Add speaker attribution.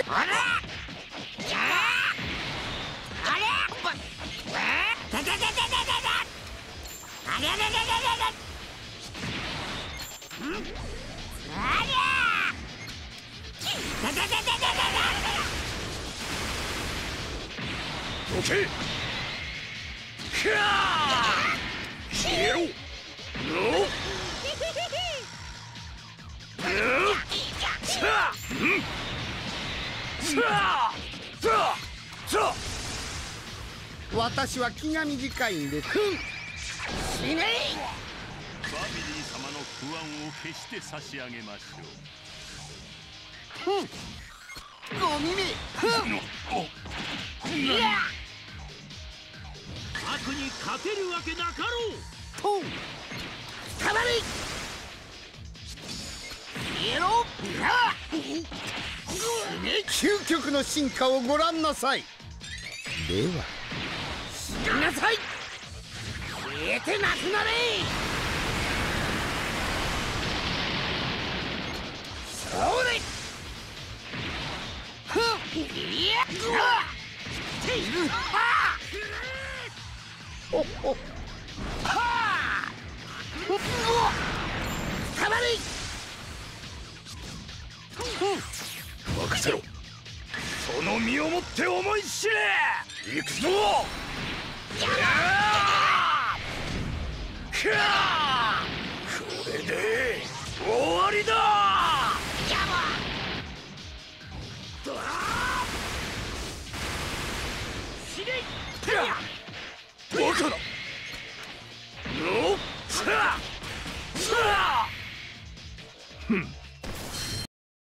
Speaker 1: あれあれたたたたたたたあれあれあれあれあれありゃたたたたたた
Speaker 2: どけひゃー消えろの
Speaker 3: 私は気が短いんです。
Speaker 1: 死ね
Speaker 4: ファミリー様の不安を決して差し上げましょう。
Speaker 3: ご耳。
Speaker 5: 悪に勝てるわけなかろう。
Speaker 3: と
Speaker 1: たまり消えろ
Speaker 3: 究極の進化をご覧なさい。では
Speaker 1: 死になさい消えてなくなれそうでいやているはおおはあたまり
Speaker 2: 任せろ。その身をもって思い知れ。行くぞ。これで終わりだ。バカだ。のさあさあ。